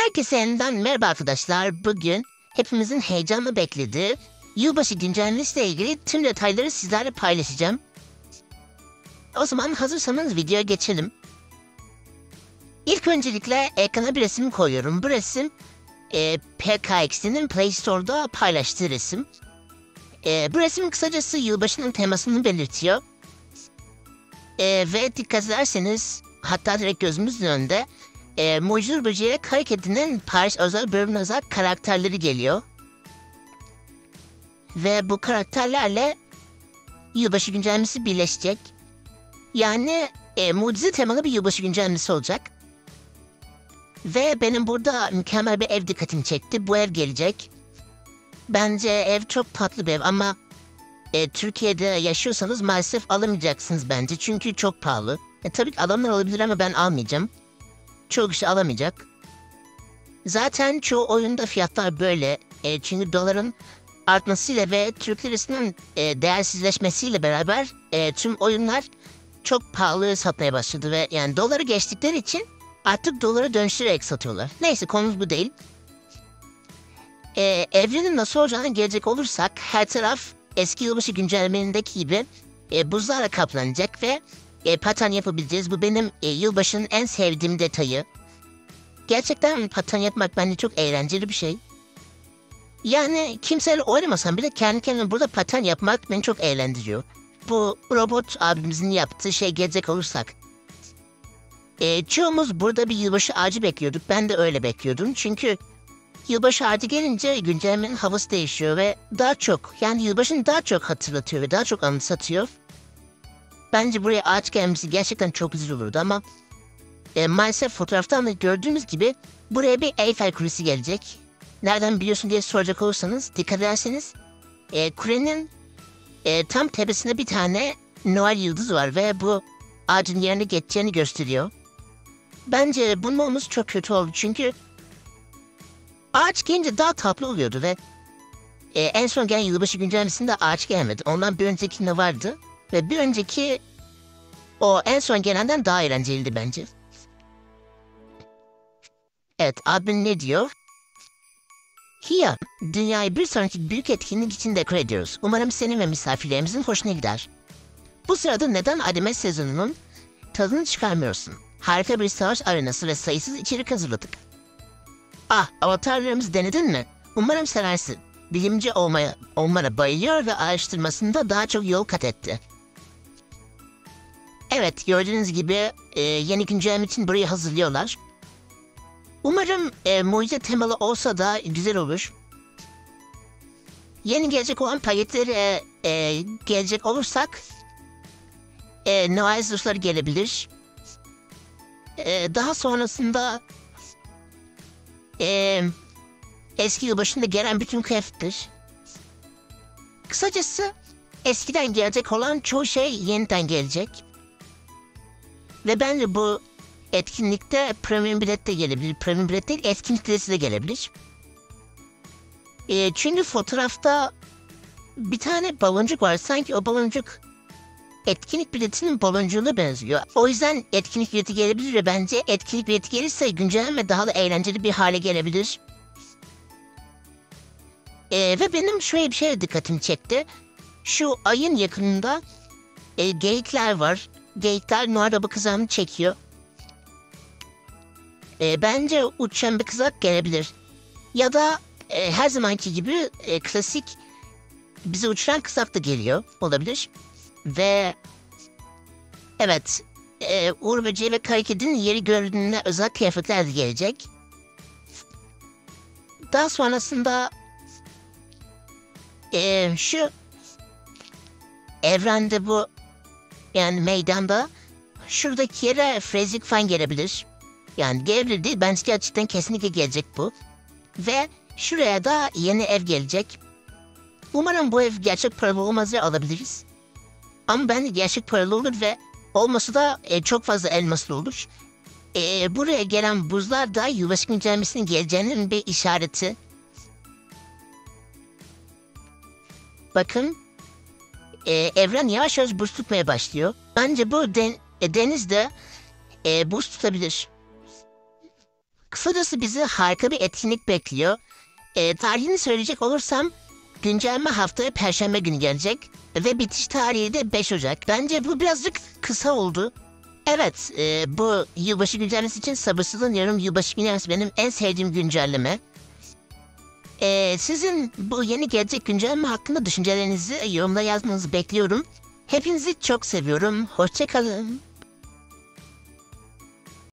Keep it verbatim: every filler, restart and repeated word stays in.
Herkese yeniden merhaba arkadaşlar. Bugün hepimizin heyecanla beklediği yılbaşı güncellemesiyle ilgili tüm detayları sizlerle paylaşacağım. O zaman hazırsanız videoya geçelim. İlk öncelikle ekrana bir resim koyuyorum. Bu resim e, P K X'nin Play Store'da paylaştığı resim. E, bu resim kısacası yılbaşının temasını belirtiyor. E, ve dikkat ederseniz hatta direkt gözümüzün önünde E, Mucur Böceği'ye Karakedi'nin Paris özel bölümüne özel karakterleri geliyor. Ve bu karakterlerle yılbaşı güncellemesi birleşecek. Yani e, mucize temalı bir yılbaşı güncellemesi olacak. Ve benim burada mükemmel bir ev dikkatimi çekti. Bu ev gelecek. Bence ev çok tatlı bir ev ama e, Türkiye'de yaşıyorsanız maalesef alamayacaksınız bence. Çünkü çok pahalı. E, tabii ki alanlar olabilir ama ben almayacağım. Çoğu kişi alamayacak. Zaten çoğu oyunda fiyatlar böyle. E, çünkü doların artmasıyla ve Türk lirasının e, değersizleşmesiyle beraber e, tüm oyunlar çok pahalı satmaya başladı ve yani doları geçtikleri için artık dolara dönüştürerek satıyorlar. Neyse konumuz bu değil. E, evrenin nasıl olacağına gelecek olursak her taraf eski yılbaşı güncellemelerindeki gibi e, buzlarla kaplanacak ve e, paten yapabileceğiz. Bu benim e, yılbaşının en sevdiğim detayı. Gerçekten paten yapmak bence çok eğlenceli bir şey. Yani kimseyle oynamasam bile kendi kendime burada paten yapmak beni çok eğlendiriyor. Bu robot abimizin yaptığı şey gelecek olursak. E, çoğumuz burada bir yılbaşı ağacı bekliyorduk. Ben de öyle bekliyordum. Çünkü yılbaşı ağacı gelince güncellemenin havası değişiyor ve daha çok yani yılbaşını daha çok hatırlatıyor ve daha çok anımsatıyor. Bence buraya ağaç gelmesi gerçekten çok güzel olurdu ama e, maalesef fotoğraftan da gördüğümüz gibi buraya bir Eyfel Kulesi gelecek. Nereden biliyorsun diye soracak olursanız dikkat ederseniz e, kulenin e, tam tepesinde bir tane Noel yıldızı var ve bu ağacın yerine geçeceğini gösteriyor. Bence bunun olması çok kötü oldu çünkü ağaç gelince daha tatlı oluyordu ve e, en son gelen yılbaşı güncellemesinde ağaç gelmedi. Ondan bir öncekinde vardı ve bir önceki o en son gelenden daha eğlenceliydi bence. Evet, abim ne diyor? Hiya, dünyayı bir sonraki büyük etkinlik için dekore ediyoruz. Umarım senin ve misafirlerimizin hoşuna gider. Bu sırada neden Adime sezonunun tadını çıkarmıyorsun? Harika bir savaş arenası ve sayısız içerik hazırladık. Ah, avatarlarımızı denedin mi? Umarım seversin. Bilimci olmaya, olmana bayılıyor ve araştırmasında daha çok yol kat etti. Evet, gördüğünüz gibi e, yeni güncelleme için burayı hazırlıyorlar. Umarım e, mucize temalı olsa da güzel olur. Yeni gelecek olan paketlere e, gelecek olursak e, Noel zırhları gelebilir. E, daha sonrasında e, eski yılbaşında gelen bütün kıyafetler. Kısacası eskiden gelecek olan çoğu şey yeniden gelecek. Ve bence bu etkinlikte premium bilet de gelebilir. Premium bilet değil, etkinlik bileti de gelebilir. E, çünkü fotoğrafta bir tane baloncuk var. Sanki o baloncuk etkinlik biletinin baloncuğuna benziyor. O yüzden etkinlik bileti gelebilir ve bence etkinlik bileti gelirse güncelleme daha da eğlenceli bir hale gelebilir. E, ve benim şöyle bir şeye dikkatimi çekti. Şu ayın yakınında e, geyikler var. Geyikler Noel Baba kızağını çekiyor. E, bence uçan bir kızak gelebilir. Ya da e, her zamanki gibi e, klasik bizi uçuran kızak da geliyor. Olabilir. Ve evet e, Uğur Böceği ve Karakedinin yeri gördüğünde özel kıyafetler de gelecek. Daha sonrasında e, şu evrende bu yani meydanda şuradaki yere Frezik fan gelebilir. Yani gelebilir değil. Bence gerçekten kesinlikle gelecek bu. Ve şuraya da yeni ev gelecek. Umarım bu ev gerçek paralı olmaz ve alabiliriz. Ama bence gerçek paralı olur ve olması da e, çok fazla elmaslı olur. E, buraya gelen buzlar da yılbaşı güncellemesinin geleceğinin bir işareti. Bakın. E, evren yavaş yavaş buz tutmaya başlıyor. Bence bu den e, denizde e, buz tutabilir. Kısacası bizi harika bir etkinlik bekliyor. E, tarihini söyleyecek olursam güncelleme haftaya Perşembe günü gelecek ve bitiş tarihi de beş Ocak. Bence bu birazcık kısa oldu. Evet, e, bu yılbaşı güncellemesi için sabırsızlanıyorum. Yılbaşı güncellemesi benim en sevdiğim güncelleme. E, sizin bu yeni gelecek güncelleme hakkında düşüncelerinizi yorumlara yazmanızı bekliyorum. Hepinizi çok seviyorum. Hoşça kalın.